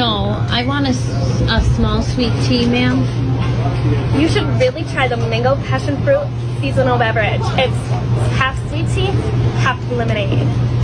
No, I want a small sweet tea, ma'am. You should really try the mango passion fruit seasonal beverage. It's half sweet tea, half lemonade.